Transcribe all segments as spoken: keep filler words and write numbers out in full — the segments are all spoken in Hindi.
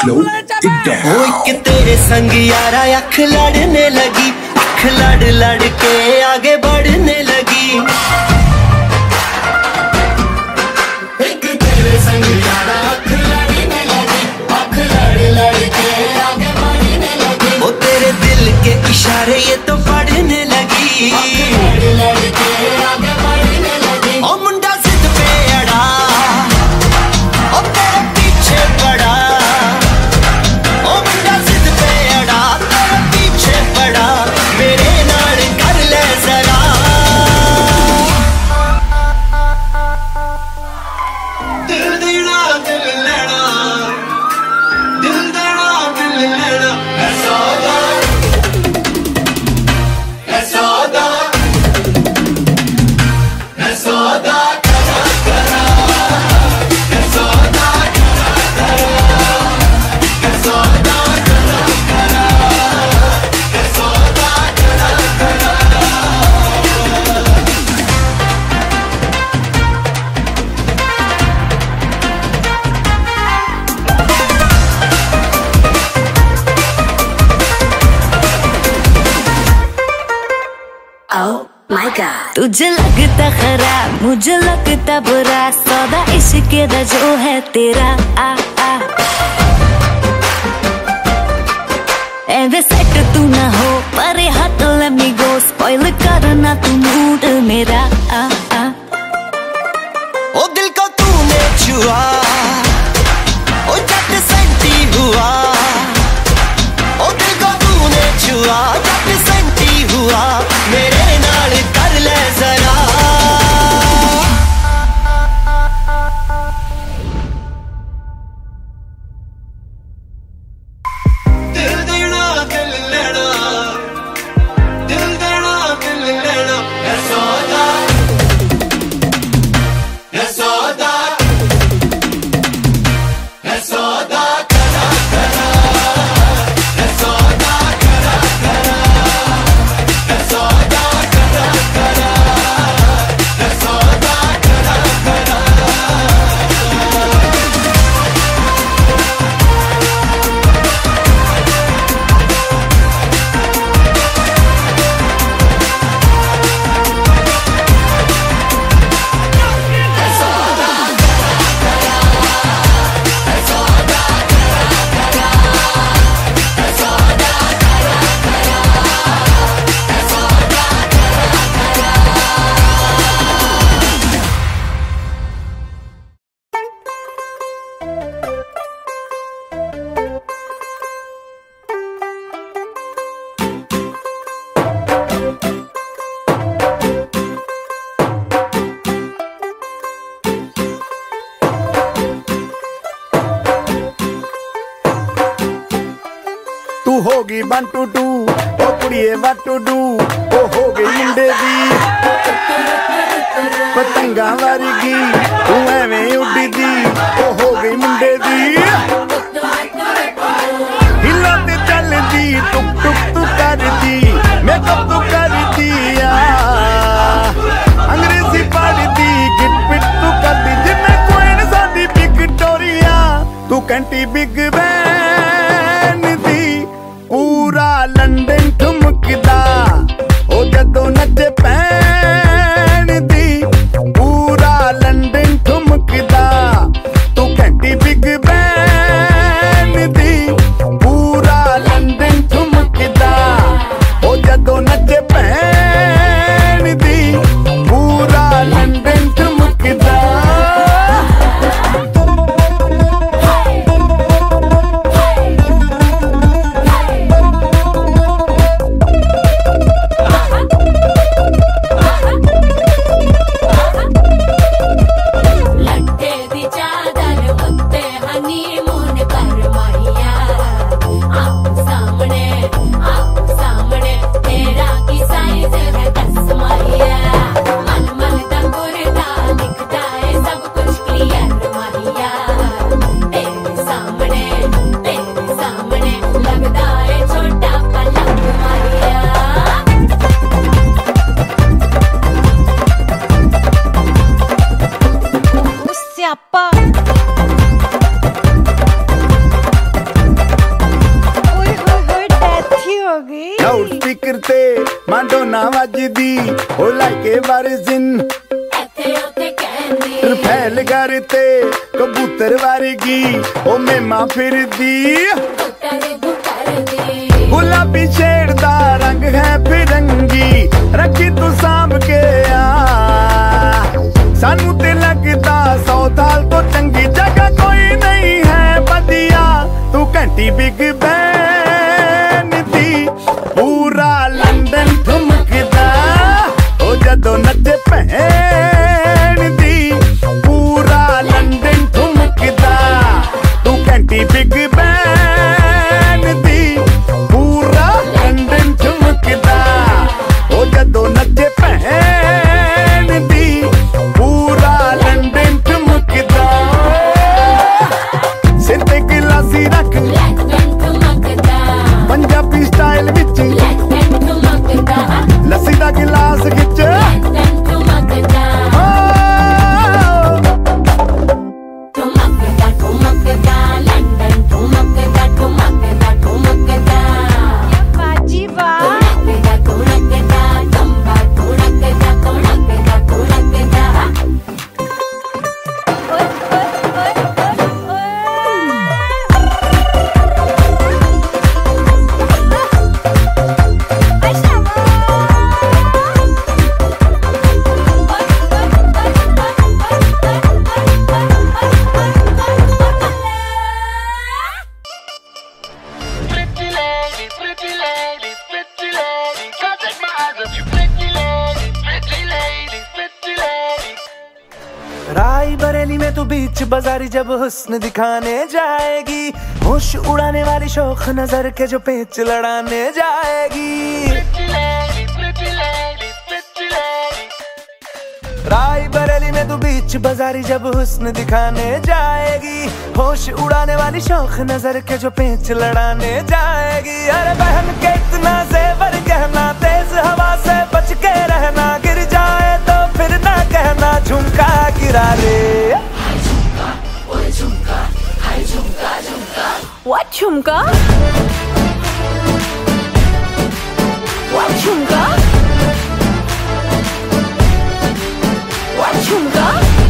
flow एकदम। ओ एक तेरे संग यारा अख लड़ने लगी, अख लड़ लड़ के आगे बढ़ने लगी। एक तेरे संग यारा अख लड़ने लगी, अख लड़ लड़ के आगे बढ़ने लगी। ओ तेरे दिल के इशारे ये तो पढ़ने लगी, लड़ लड़ के आगे बढ़ने लगी। ओ मुंडा जिद पे अड़ा, ओ तेरे पीछे पड़ा। ओ मुंडा जिद पे अड़ा, तेरे पीछे पड़ा। मेरे नाल कर ले जरा। दिल देना दिल लेना, दिल देना दिल लेना। ऐसा तुझे लगता खराब, मुझे लगता बुरा, सौदा इश्क दा जो है तेरा। आ आ एवे सेट तू ना हो, पर हाथ let me go, स्पॉइल करना तू मूड मेरा। आ आ ओ दिल को तूने छुआ, ओ जट सेंटी हुआ। ओ दिल को तूने छुआ, जट सेंटी हुआ। मेरे नाल कर ले जरा। दिल देना दिल लेना, दिल देना दिल लेना। है सौदा, है सौदा, है सौदा करा करा। है सौदा करा करा, है सौदा करा करा, है सौदा करा करा। तू होगी वन टू टू, ओ कुड़िए what to do, ओ हो गई मुंडे दी पतंगा वारगी। तू एवें उड़ी दी, ओ हो गई मुंडे दी। हिला ते चल दी, टुक टुक तू कर दी, मेकअप तू कर दिया। अंग्रेजी पढ़ दी, गिट पिट तू कर दी, जिन्हें क्वीन साडी विक्टोरिया। तू कंटी बिग बैन दी, पूरा लंदन ठुमकदा। ओ जदों नचे पैन दी, पूरा लंदन ठुमकदा। तू घंटी बिग बैन दी, पूरा लंदन ठुमकदा। ओ जदों नचे पैन दी, पूरा लंदन ठुमकदा। ਨੀ ਲਾਊਡ ਸਪੀਕਰ ਤੇ ਮਾਡੋਨਾ ਵੱਜਦੀ ਉਹ ਲਾਈਕੇ ਵਾਰਿਜ਼ਨ ਇੱਥੇ ਉੱਤੇ ਕਹਿੰਦੀ ਰਫੈਲ ਘਰ ਤੇ ਕਬੂਤਰ ਵਰਗੀ ਉਹ ਮੇਮਾ ਫਿਰਦੀ ਬੁੱਟਰ ਬੁੱਟਰ ਦੀ ਗੁਲਾਬੀ ਸ਼ੇਡ ਦਾ ਰੰਗ ਹੈ ਫਿਰੰਗੀ ਰੱਖੀ ਤੂੰ ਸਾਂਭ ਕੇ ਆ ਸਾਨੂੰ ਤੇ ਲੱਗਦਾ ਸੌ ਸਾਲ ਤੋਂ ਚੰਗੀ ਜਗ੍ਹਾ ਕੋਈ ਨਹੀਂ ਹੈ ਵਧੀਆ ਤੂੰ ਘੰਟੀ ਬਿਗ ਬੈਨ ਦੀ ਪੂਰਾ ਲੰਡਨ ਠੁਮਕਦਾ ਉਹ ਜਦੋਂ ਨੱਚੇ ਭੈਣ ਦੀ ਪੂਰਾ ਲੰਡਨ ਠੁਮਕਦਾ ਤੂੰ ਘੰਟੀ ਬਿਗ ਬੈਨ ਦੀ ਪੂਰਾ ਲੰਡਨ ਠੁਮਕਦਾ ਉਹ ਜਦੋਂ ਨੱਚੇ ਭੈਣ ਦੀ ਪੂਰਾ ਲੰਡਨ ਠੁਮਕਦਾ ਸਿਰ ਤੇ ਗਿਲਾਸੀ ਰੱਖ ਪੰਜਾਬੀ ਸਟਾਈਲ ਵਿੱਚ ਲੱਸੀ ਦਾ ਗਿਲਾਸ ਖਿੱਚ रायबरेली में तू बीच बाजारी जब हुस्न दिखाने जाएगी होश उड़ाने वाली शौक नजर के जो पेच लड़ाने जाएगी रायबरेली में तू बीच बाजारी जब हुस्न दिखाने जाएगी होश उड़ाने वाली शौक नजर के जो पेच लड़ाने जाएगी अरे बहन के इतना जेवर गहना तेज हवा से बच के रहना गिर जाए तो फिर ना कहना झुमका गिरा रे What झुमका What झुमका What झुमका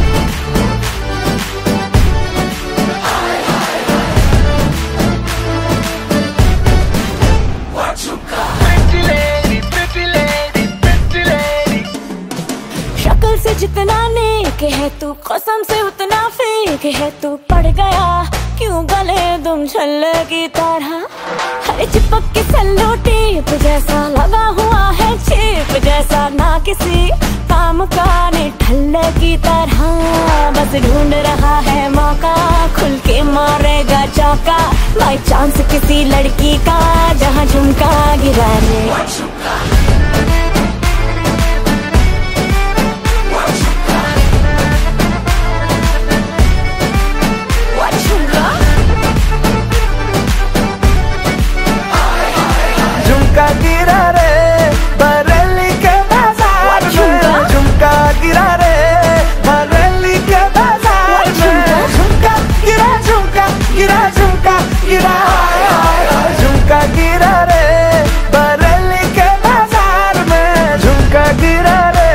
शक्ल से जितना नेक है तू कसम से उतना फेक है तू पड़ गया क्यों गले तुम छल्ले की तरह हर चिपक के सल्लो टेप जैसा लगा हुआ है चेप जैसा ना किसी काम का ठल्ले की तरह बस ढूंढ रहा है मौका खुल के मारेगा चौका बाई चांस किसी लड़की का जहाँ झुमका गिरा ले झुमका गिरा रे बरेली के बाजार में झुमका गिरा रे बरेली के बाजार में झुमका गिरा झुमका गिरा झुमका गिरा झुमका गिरा रे बरेली के बाजार में झुमका गिरा रे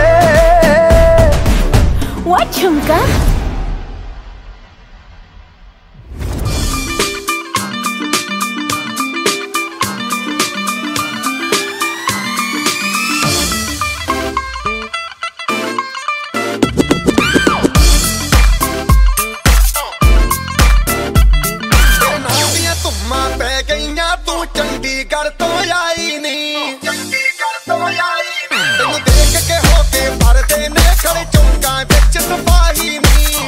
What झुमका चंडीगढ़ तो आई नहीं चंडीगढ़ तो आई नहीं तेनू देख के होके भरदे ने खड़े चौंका विच सिपाही नहीं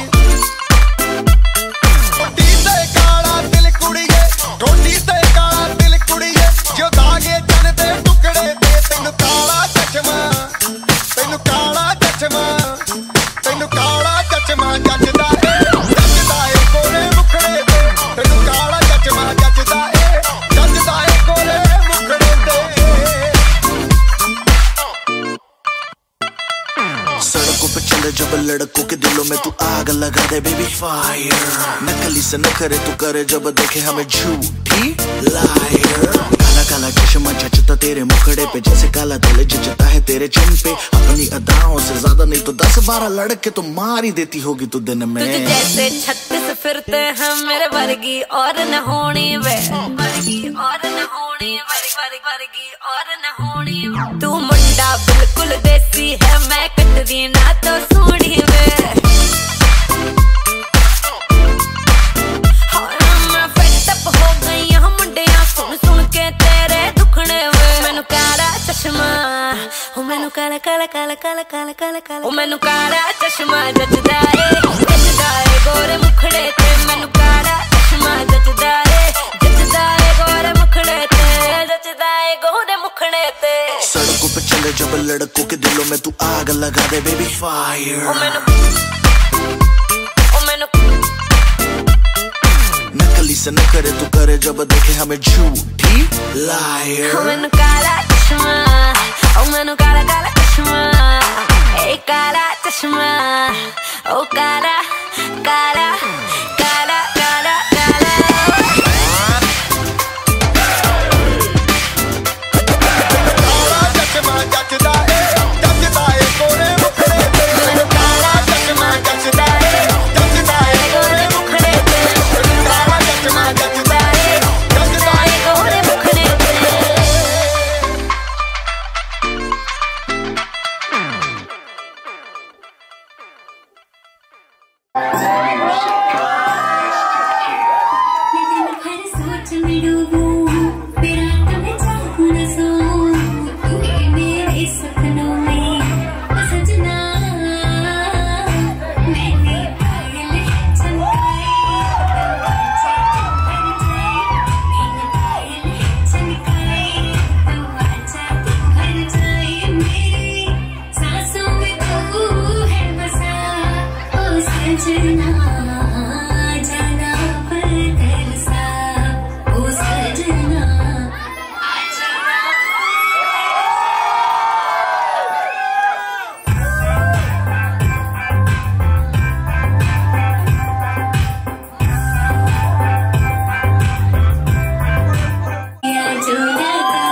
टोटी ते काला दिल कुड़िए टोटी ते काला दिल कुड़िए जो दागे जन दे टुकड़े दे तेनू काला चश्मा तेनू काला चश्मा तेनू काला चश्मा जचदा ए जचदा ए कोले मुखड़े दे तेनू काला चश्मा जचदा ए सड़कों पे चले जब लड़कों के दिलों में तू आग लगा दे बेबी फायर नकली से न करे तू करे जब देखे हमें झूठी लायर काला काला काला चश्मा जचता तेरे मुखड़े पे, जैसे काला दिल जचता है तेरे चिन पे। अपनी अदाओं से ज्यादा नहीं तो दस बारह लड़के तो मार ही देती होगी तू दिन में। तुझे जैसे छत्तीस फिरते हैं मेरे वर्गी और न होनी वे, वर्गी और न होनी, वर्गी और न होनी। तू मुंडा बिल्कुल देसी है, मैं कटदी ना तो सूढ़ी वे। मैं फेड अप हो गई हूं मुंडिया सुन सुन के तेरे दुखने वे। मैनू काला चश्मा, ओ मैनू काला काला काला काला काला काला काला, ओ मैनू काला चश्मा जचदा ए, जचदा ए गोरे मुखड़े ते। मैनू काला चश्मा जचदा ए, जचदा ए गोरे मुखड़े ते, जचदा ए गोरे मुखड़े ते। सड़कों पे चले जब लड़कों के दिलों में तू आग लगा दे बेबी फायर। ओ मैनू, ओ मैनू नकली से न करे तू करे जब देखे हमें झूठी लायर। ओ मैनू काला चश्मा, ओ मैनू काला काला चश्मा, ए काला चश्मा, ओ काला काला काला काला काला। काला चश्मा जचदा ए, जचदा ए गोरे मुखड़े ते। मैनू काला चश्मा जचदा ए, जचदा ए गोरे मुखड़े ते। काला चश्मा जचदा ए, जचदा ए गोरे मुखड़े ते। हर सोच में डूबूं, फिर रात में जागूं न सोऊं, तू है मेरे सपनों में ओ सजना। मैंने पायल चमकाई तो आजा तू भर जाए, मैंने पायल चमकाई तो आजा तू भर जाए। मेरी सांसों में तू है बसा ओ सजना, जाना पर तरसा ओ सजना, आजा। या जोड़ा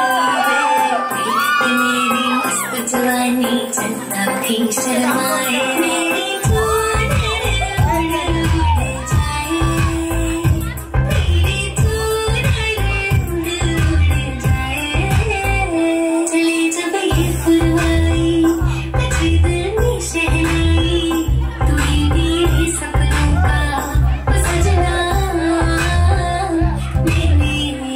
ये मेरी मस्त जवानी चलता भी शर्माए। मेरी जान उड़ उड़ जाए, मेरी जान उड़ उड़ जाए। चले जब ये फुलवाई बजे दिल में शहनाई, तू ही मेरे सपनों का ओ सजना। मैंने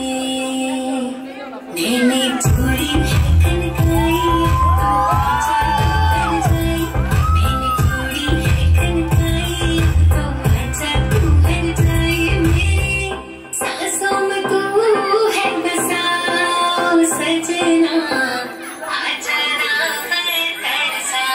मैंने चूड़ी खनकाई तो आजा तू भर जाए, मैंने चूड़ी खनकाई तो आजा तू भर जाए। मेरी सांसों में तू है बसा ओ सजना, आजा ना पर तरसा।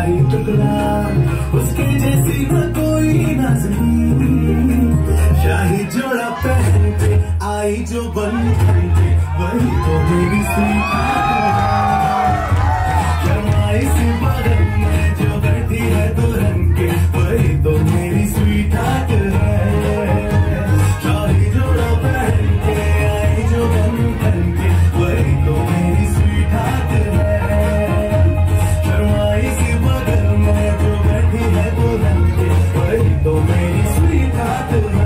शाही टुकड़ा उसके जैसी न कोई नाज़नीन, शाही जोड़ा पहन के आई जो बन के वही तो मेरी स्वीट शर्माई से बगल में जो बैठी है दुल्हन के वही तो मेरी स्वीट हार्ट है। शाही जोड़ा पहन के आई जो बन के वही तो मेरी स्वीट हार्ट है। शर्माई से बगल में जो बैठी है दुल्हन के वही तो मेरी स्वीट हार्ट है।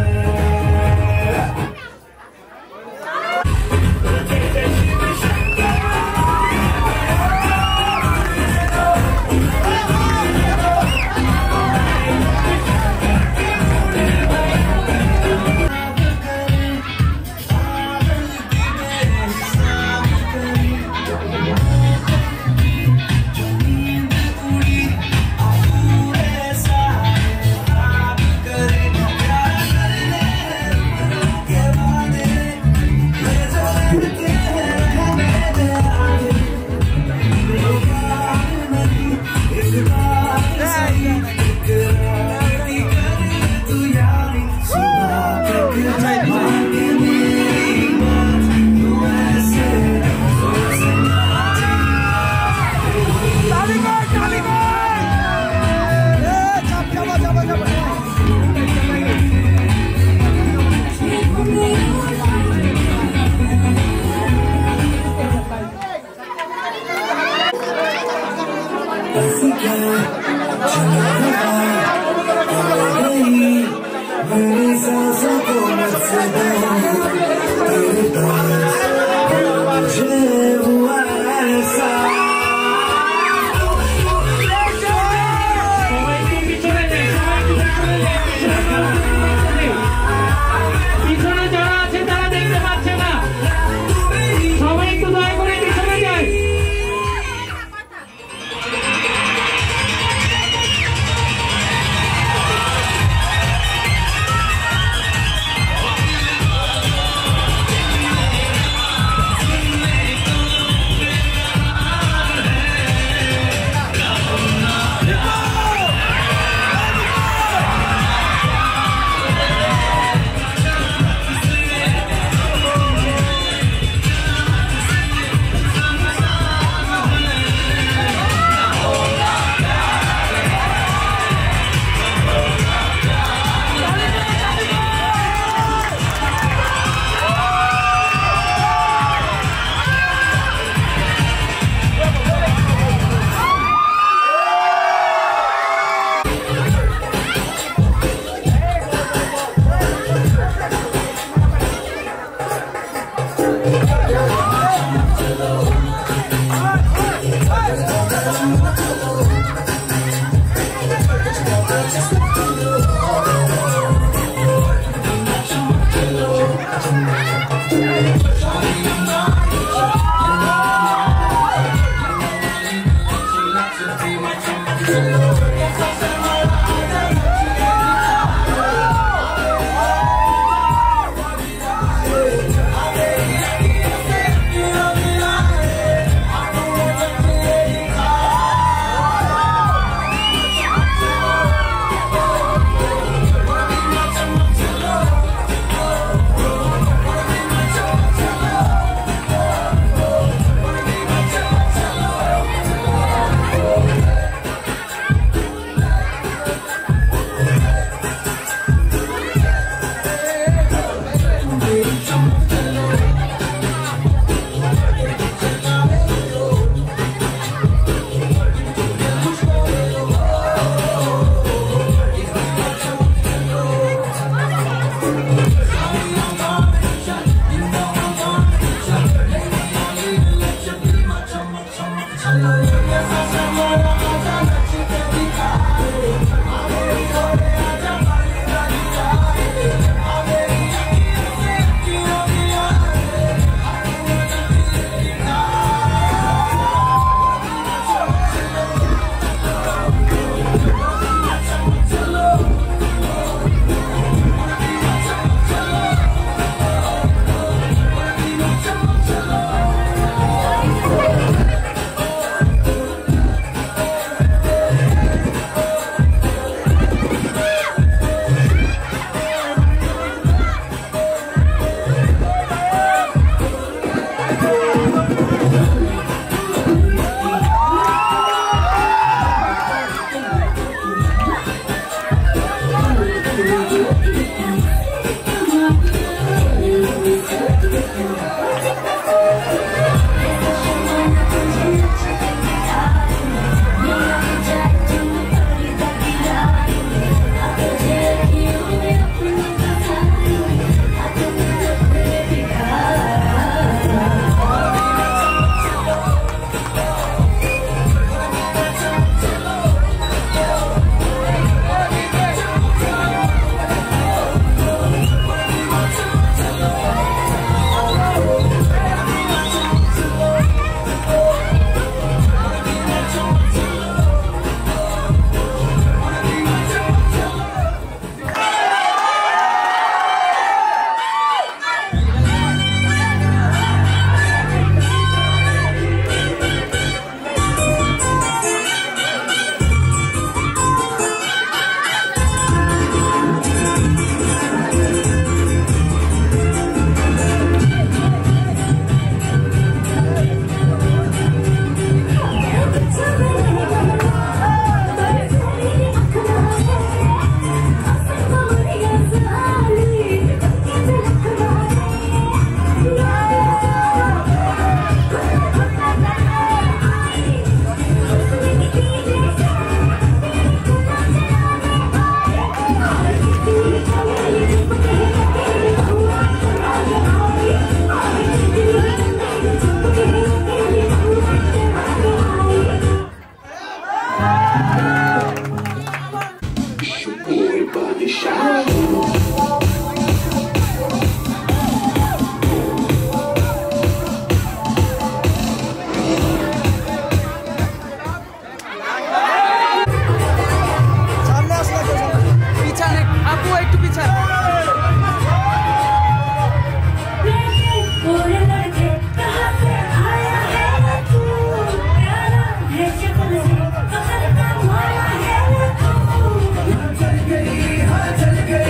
चल गई हाँ चल गई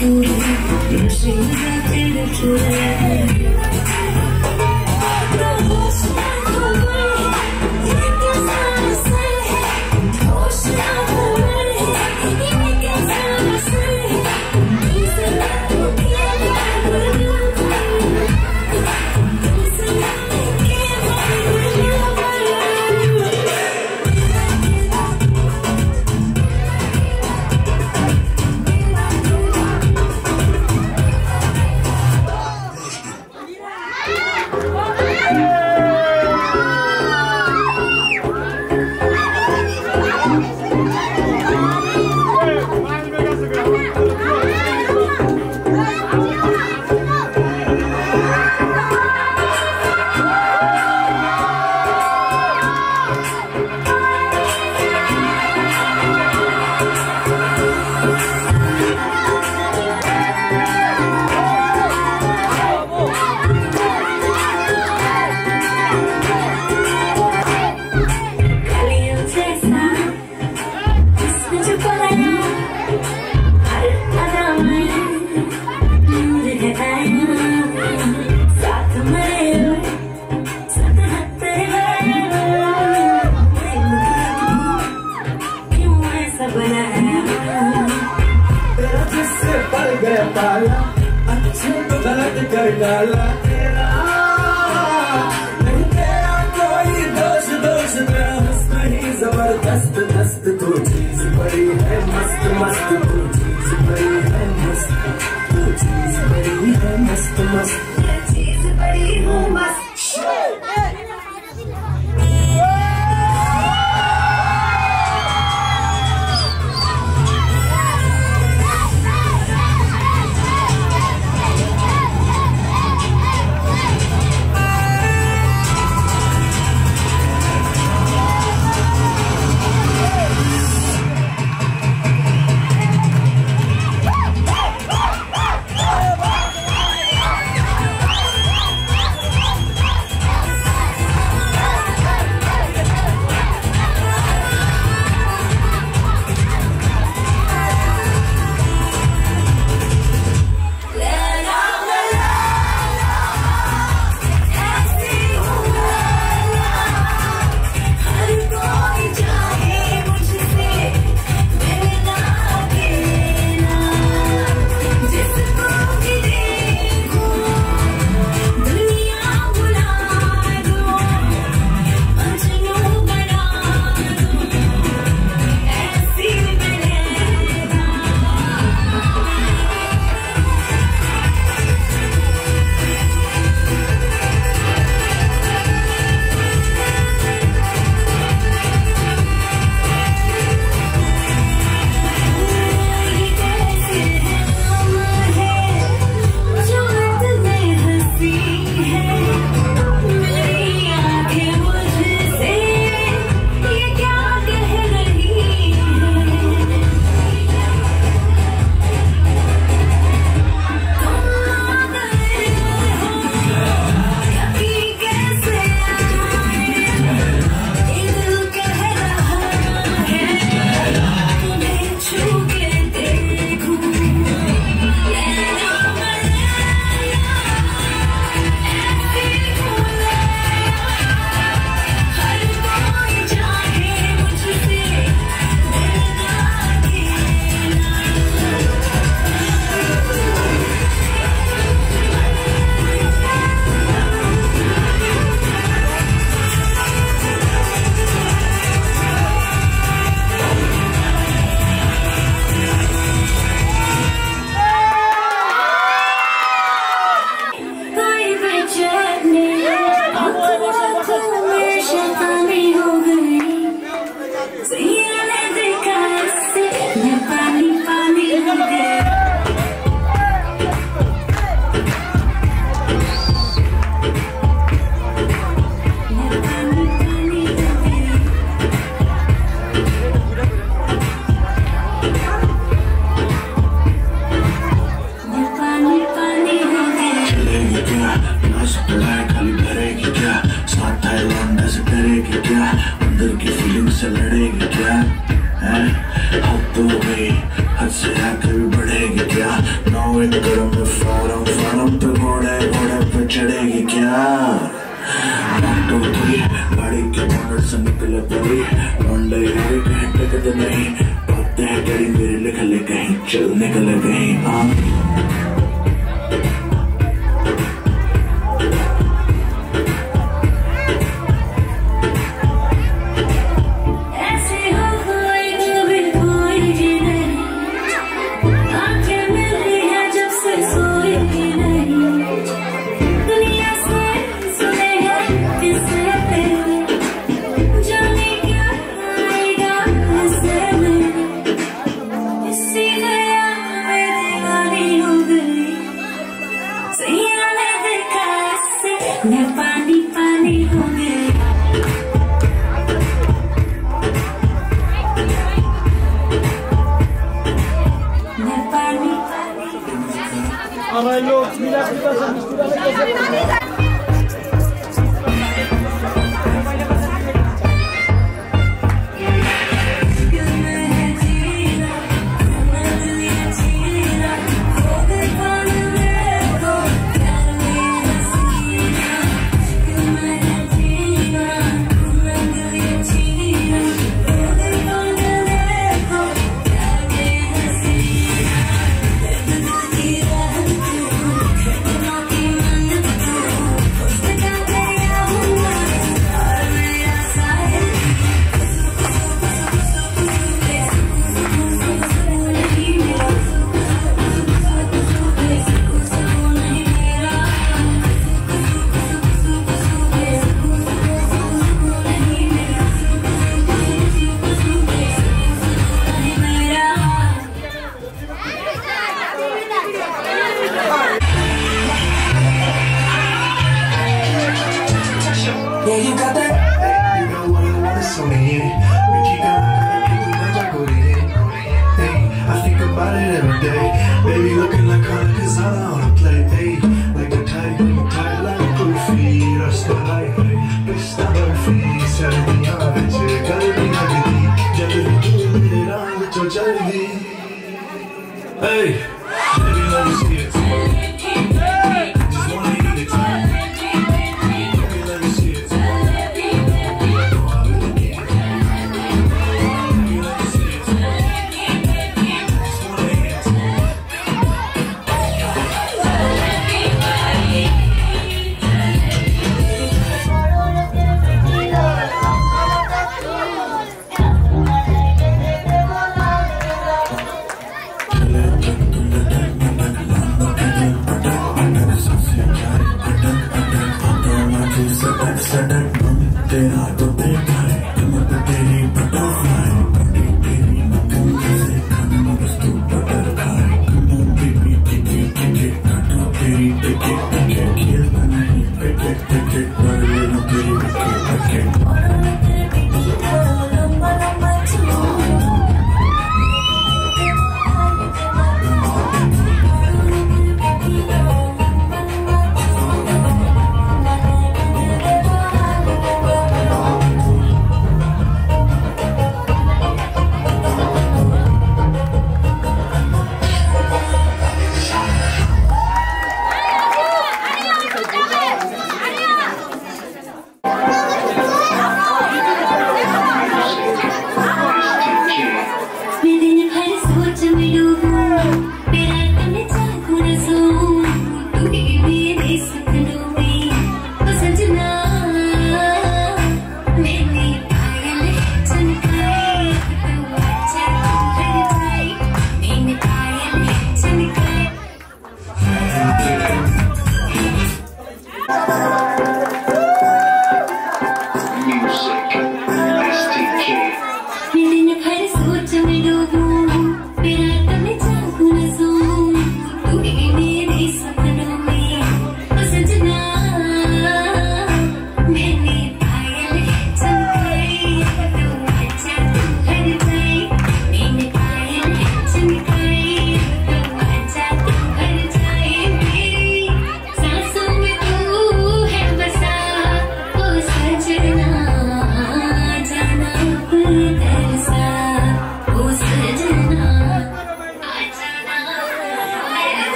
हद से आगे भी बढ़ेगी क्या। वन टू थ्री गाड़ी के बोनट से निकले पड़ी लौंडे एक घंटे कदे नहीं पाते हैं गाड़ी मेरे लिख ले कहीं चल निकले कहीं हाँ मैं पानी पानी हो गई मैं पानी पानी Yeah, you got that? You know what I want, it's on it. Ricky got my go to it. Hey, I think about it every day. Baby looking like Carla Casada on a play. Hey, like the tight, like the tight, like a goofy. Rasta like, Rasta Murphy. Saturday night, bitch, Galbi Nagdi. Jaldi, do it on with your jaldi. Hey, baby, let me see it. Just wanna eat it. तेरा तो देखा है कमर तेरी बटरफ्लाई बड़ी तेरी नकल जैसे खाना बस तू बटर खाए कमर बेबी टिके टिके काटो तेरी टिके टिके खेलता नहीं टिके टिके कर ले लो तेरी टिके टिके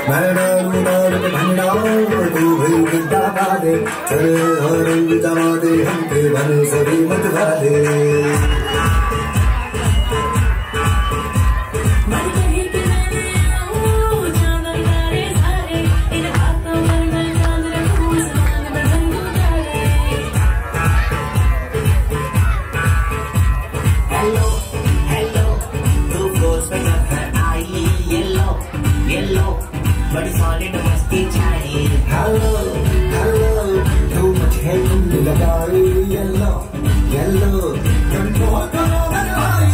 मैं डालू डाल के भंडा तू भी गिद्दा पा दे चले और रंग जमा दे हमके बने सभी मत वाले बड़ी सॉलिड मस्ती चाहिए हेलो हेलो तू मुझे तुम लगाई येलो येलो कंट्रोल करो भाई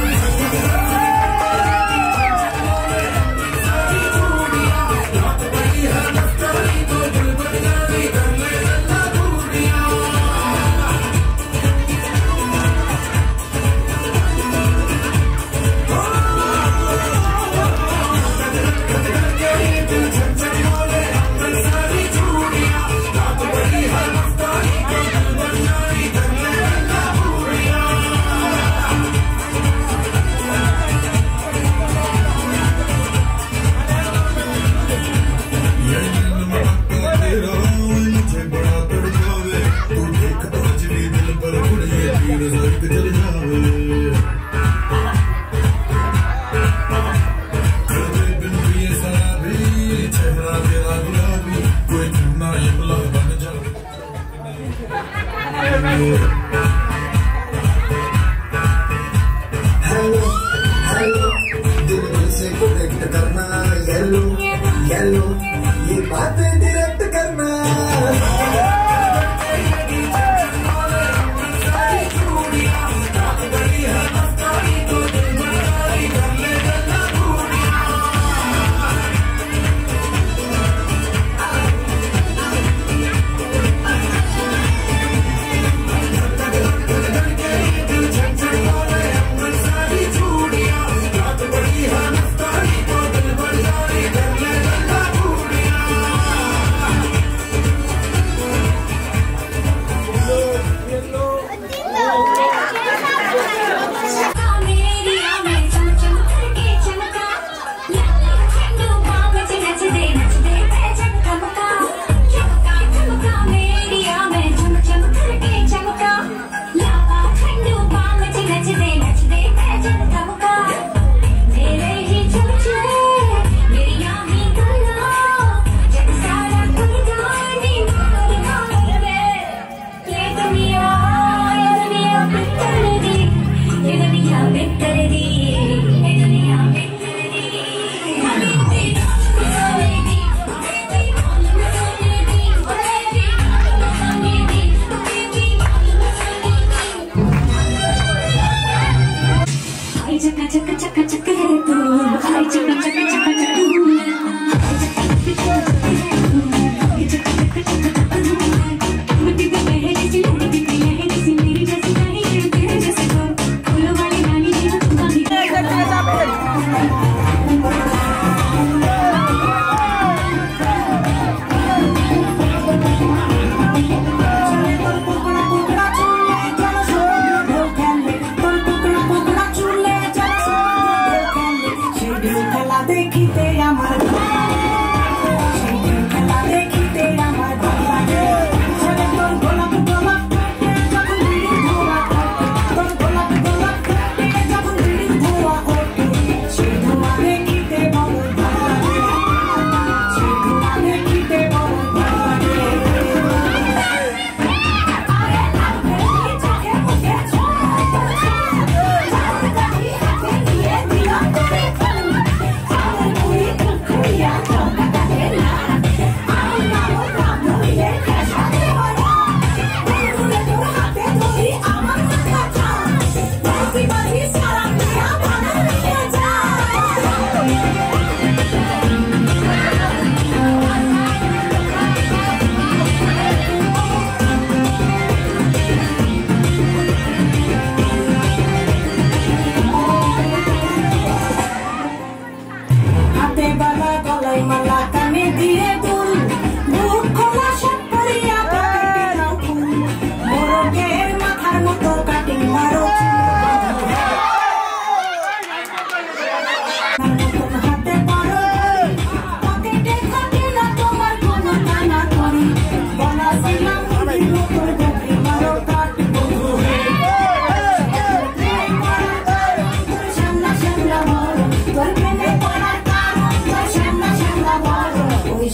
हेलो हेलो दिल से कनेक्ट करना येलो येलो ये बातें डायरेक्ट करना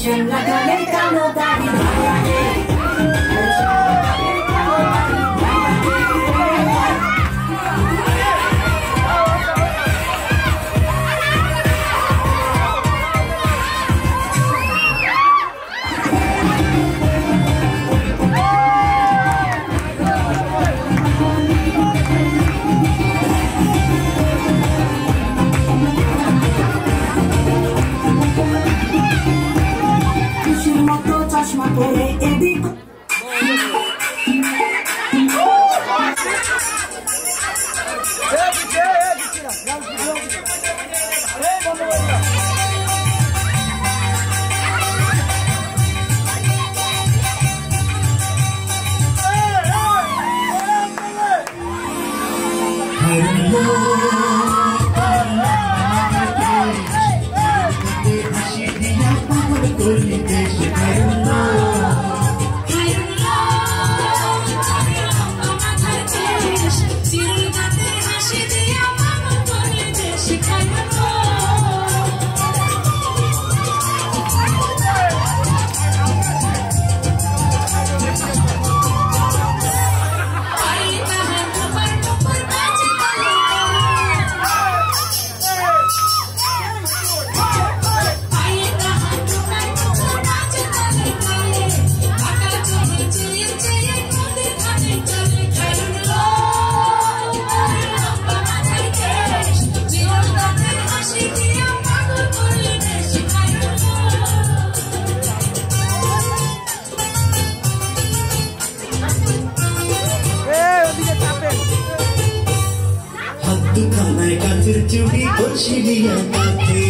चूड़ी कोशिलिया काटे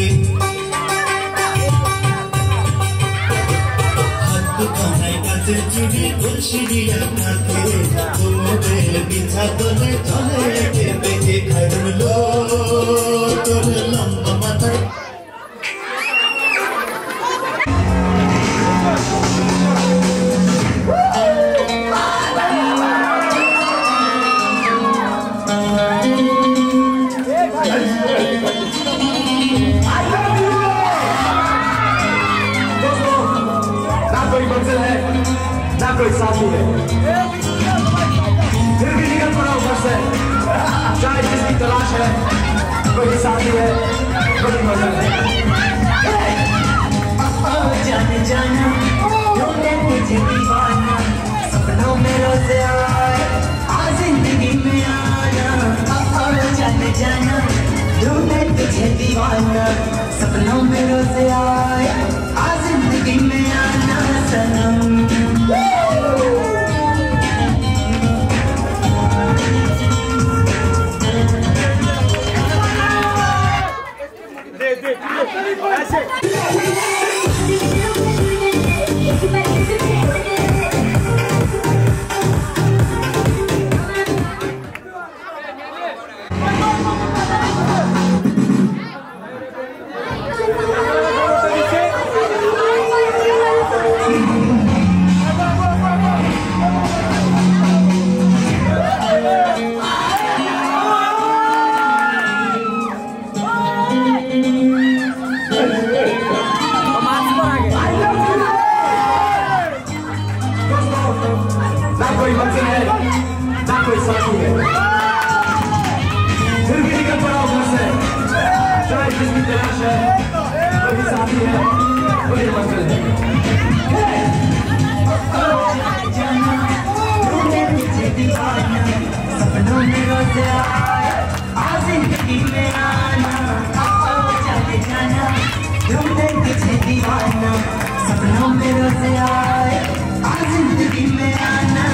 हाथ खाने का चूड़ी कोशिलिया काटे तोरे बिछा तोले चले के देखे खरम लो तोरे लंबा माथा कोई साथी है फिर भी निकल पड़ा ऊपर से चाहे जिसकी तलाश है कोई साथी है कोई मदद है जाने जाना ढूंढे तुझे दीवाना सपनों में रोज़ आए आ जिंदगी में आना जाने जाना ढूंढे तुझे दीवाना सपनों में रोज़ आए आ जिंदगी में आना सनम सपनों में रोज़ आए आ जिंदगी में आना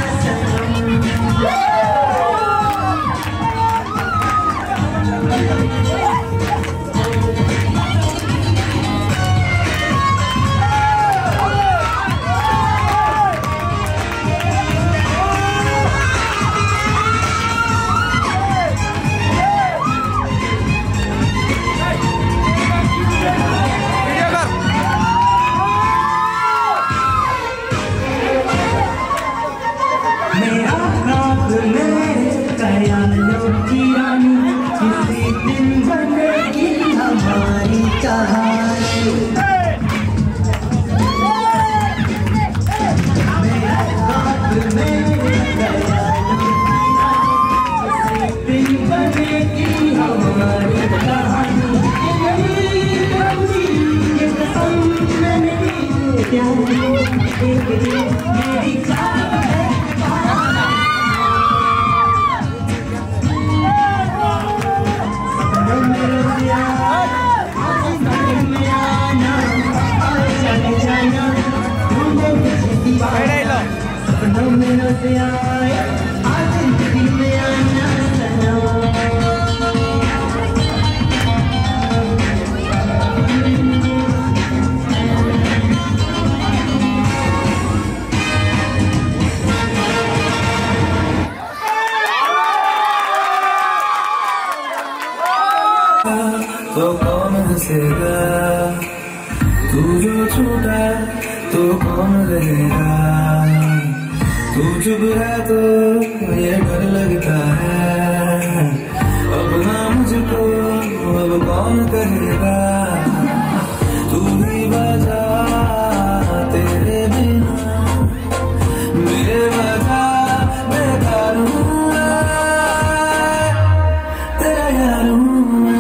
तो कौन हंसेगा, तू जो छूटा तो कौन रहेगा, तू चुप है तो ये डर लगता है, अब ना मुझको अब कौन कहेगा, तू ही बजा तेरे बिना मेरे बजा बेकार हूँ तेरा यार हूँ।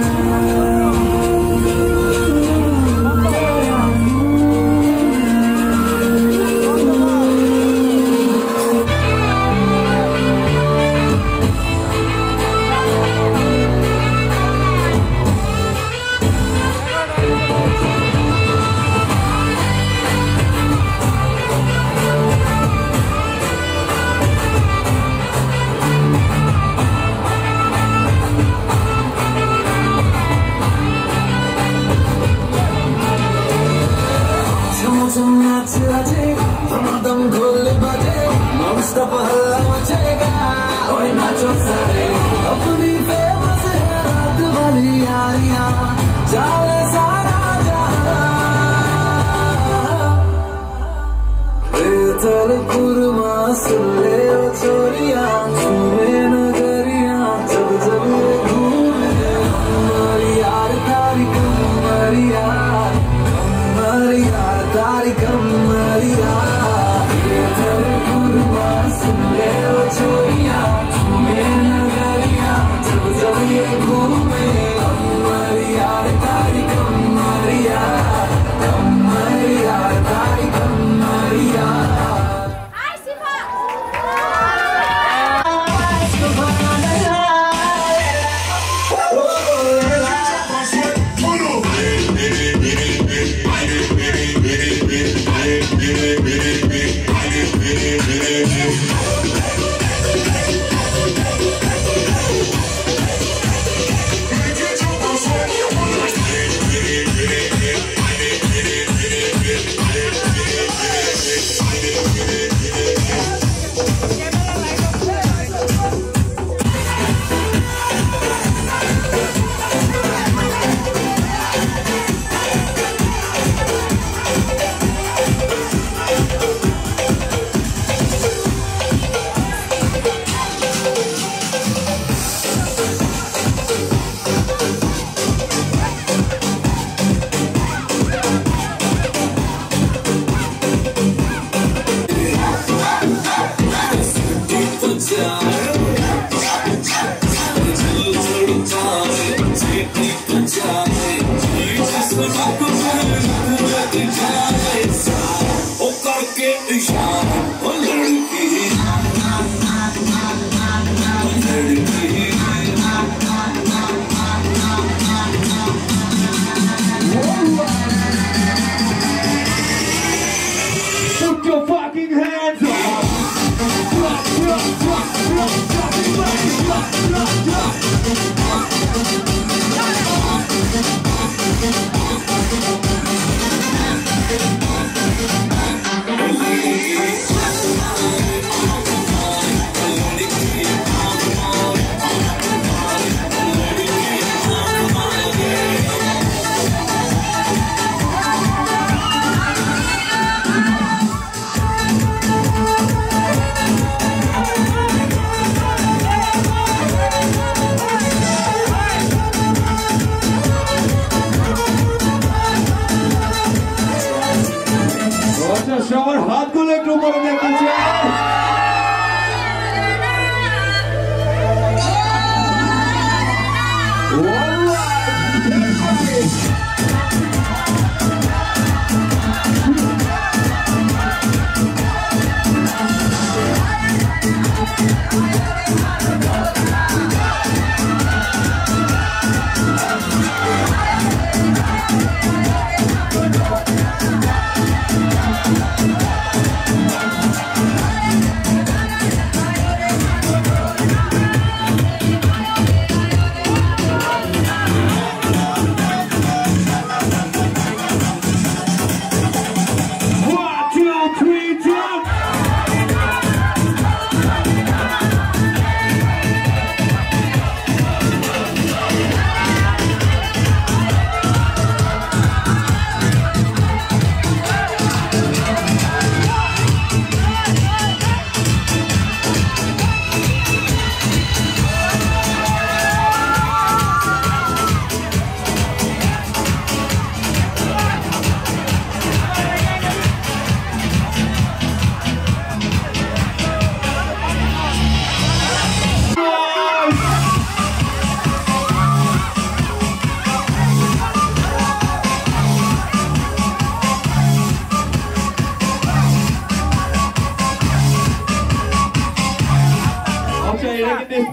दम खोल बजे नॉनस्टॉप हल्ला मचेगा, ओए नाचो सारे अपनी फेमस है रात वाली यारियां, जाए सारा जहां बेतल कुरमा सुन ले ओ चोरियां, छुए नगरियां जब जब घूमे हमारी यार तारी कमरिया, कमरी यार तारी कमरिया, सुन ले ओ चोरियां छुए नगरियां जब जब ये घूमे हमारी यार तारी कमरिया, कमरी यार तारी कमरिया। Put your fucking hands up! সবার হাতগুলো একটু উপরে দেখতে চাই।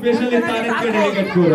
स्पेशली तारीफ के डेलीगेट को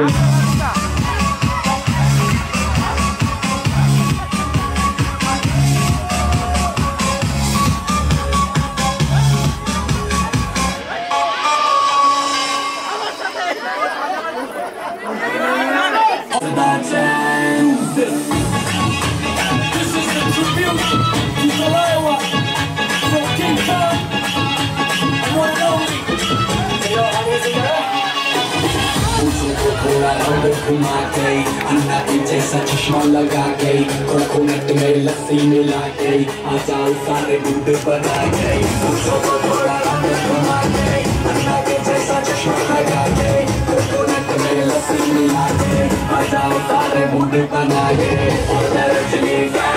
घुमा गई अन्ना के जैसा चश्मा लगा गई कोकोनट में लस्सी मिला गई आचार सारे दूध बना गई घुमा गई अन्ना के जैसा चश्मा लगा गई कोकोनट में लस्सी मिला गई आचार सारे दूध बना गए और रजनी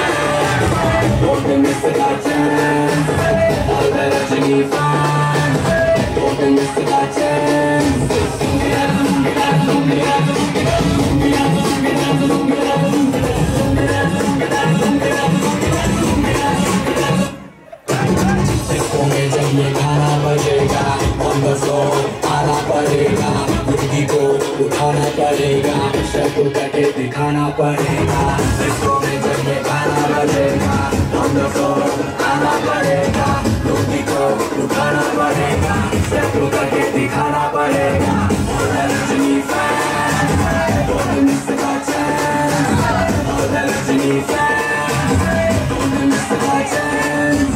में सदा चैन और रजनी में सदा चैन जब ये गाना बजेगा on the floor आना पड़ेगा मुर्गी को उठाना पड़ेगा शर्ट कटे दिखाना पड़ेगा जब ये गाना बजेगा on the floor आना पड़ेगा मुर्गी को उठाना पड़ेगा शर्ट कटे दिखाना पड़ेगा Rajni fan don't miss the chance Rajni fan don't miss the chance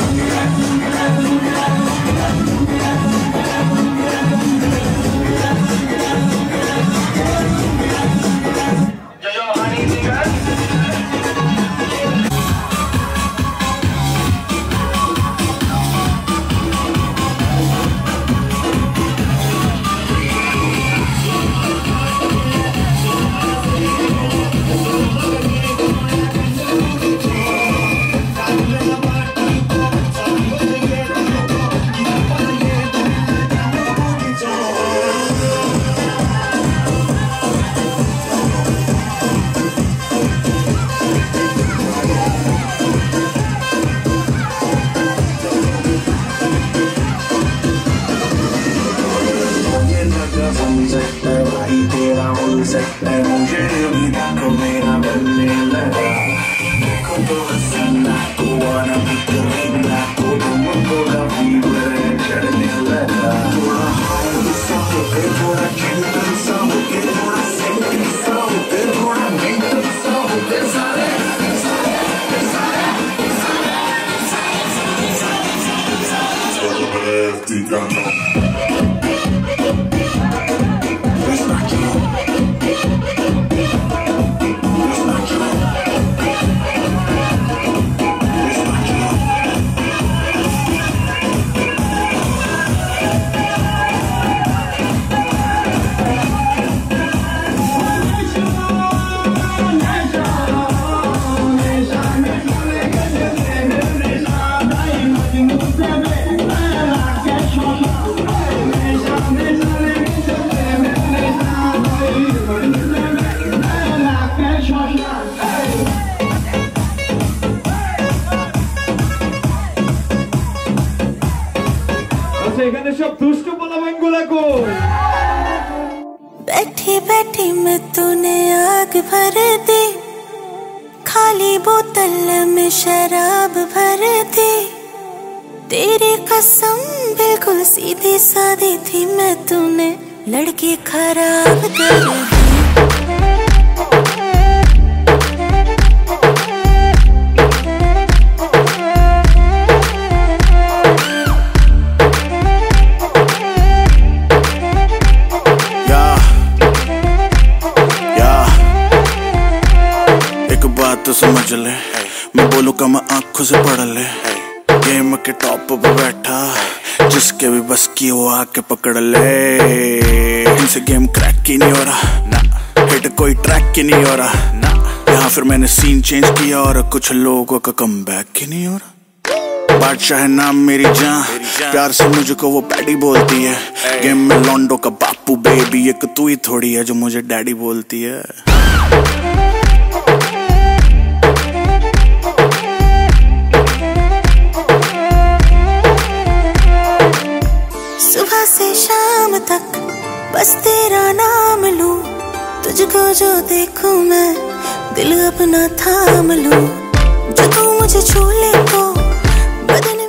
बैठी बैठी मैं तूने आग भर दी खाली बोतल में शराब भर दी तेरी कसम बिल्कुल सीधी सादी थी मैं तूने लड़की खराब कर दी तो समझ ले मैं बोलूँ का मैं आंखों से पढ़ ले गेम के टॉप पे बैठा जिसके भी बस की वो आके पकड़ ले इनसे गेम क्रैक ही नहीं हो रहा ना हिट कोई ट्रैक ही नहीं हो रहा ना यहाँ फिर मैंने सीन चेंज किया और कुछ लोगों का कमबैक ही नहीं हो रहा बादशाह है नाम मेरी जान प्यार से मुझको वो पैडी बोलती है गेम में लॉन्डो का बापू बेबी एक तू ही थोड़ी है जो मुझे डैडी बोलती है सुबह से शाम तक बस तेरा नाम लूं, तुझको जो देखूं मैं दिल अपना थाम लूं। जो तू मुझे छू ले तो बदन